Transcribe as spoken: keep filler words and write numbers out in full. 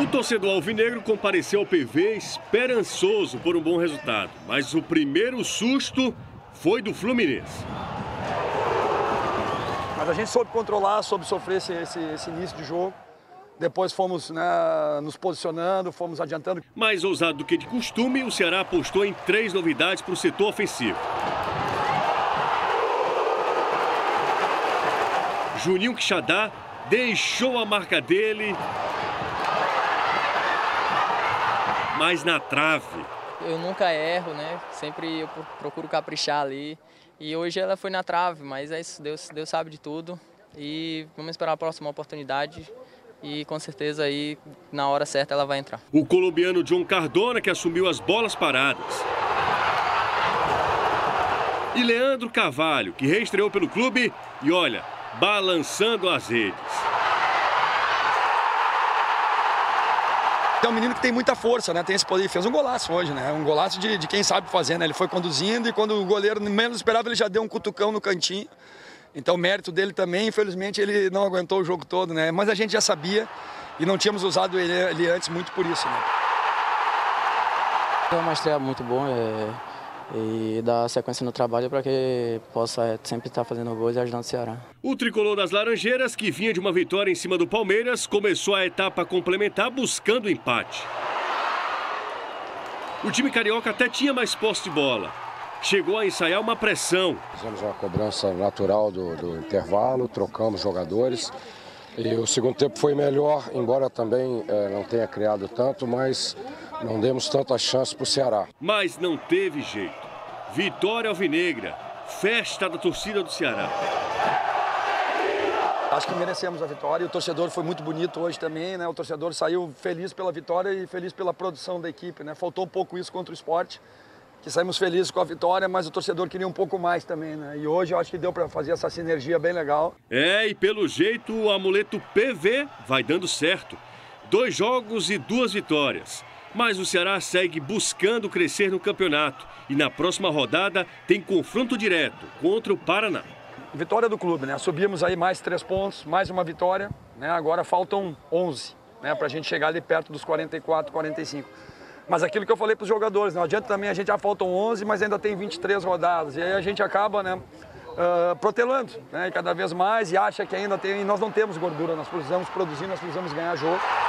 O torcedor alvinegro compareceu ao P V esperançoso por um bom resultado, mas o primeiro susto foi do Fluminense. Mas a gente soube controlar, soube sofrer esse, esse, esse início de jogo. Depois fomos, né, nos posicionando, fomos adiantando. Mais ousado do que de costume, o Ceará apostou em três novidades para o setor ofensivo. Juninho Quixadá deixou a marca dele, mas na trave. Eu nunca erro, né? Sempre eu procuro caprichar ali. E hoje ela foi na trave, mas é isso, Deus, Deus sabe de tudo. E vamos esperar a próxima oportunidade. E com certeza aí, na hora certa, ela vai entrar. O colombiano John Cardona, que assumiu as bolas paradas. E Leandro Carvalho, que reestreou pelo clube e, olha, balançando as redes. É um menino que tem muita força, né? Tem esse poder. Fez um golaço hoje, né? Um golaço de, de quem sabe fazer, né? Ele foi conduzindo e quando o goleiro menos esperava, ele já deu um cutucão no cantinho. Então, o mérito dele também, infelizmente, ele não aguentou o jogo todo, né? Mas a gente já sabia e não tínhamos usado ele, ele antes muito por isso, né? É uma estreia muito boa é, e dar sequência no trabalho para que possa é, sempre estar fazendo gols e ajudando o Ceará. O tricolor das Laranjeiras, que vinha de uma vitória em cima do Palmeiras, começou a etapa complementar buscando empate. O time carioca até tinha mais posse de bola. Chegou a ensaiar uma pressão. Fizemos uma cobrança natural do, do intervalo, trocamos jogadores. E o segundo tempo foi melhor, embora também é, não tenha criado tanto, mas não demos tantas chances para o Ceará. Mas não teve jeito. Vitória alvinegra, festa da torcida do Ceará. Acho que merecemos a vitória e o torcedor foi muito bonito hoje também, né? O torcedor saiu feliz pela vitória e feliz pela produção da equipe, né? Faltou um pouco isso contra o Sport. Que saímos felizes com a vitória, mas o torcedor queria um pouco mais também, né? E hoje eu acho que deu para fazer essa sinergia bem legal. É, e pelo jeito o amuleto P V vai dando certo. Dois jogos e duas vitórias. Mas o Ceará segue buscando crescer no campeonato. E na próxima rodada tem confronto direto contra o Paraná. Vitória do clube, né? Subimos aí mais três pontos, mais uma vitória, né? Agora faltam onze, né? Para a gente chegar ali perto dos quarenta e quatro, quarenta e cinco. Mas aquilo que eu falei para os jogadores, não adianta também, a gente já faltam onze, mas ainda tem vinte e três rodadas. E aí a gente acaba, né, uh, protelando, né, cada vez mais e acha que ainda tem, e nós não temos gordura, nós precisamos produzir, nós precisamos ganhar jogo.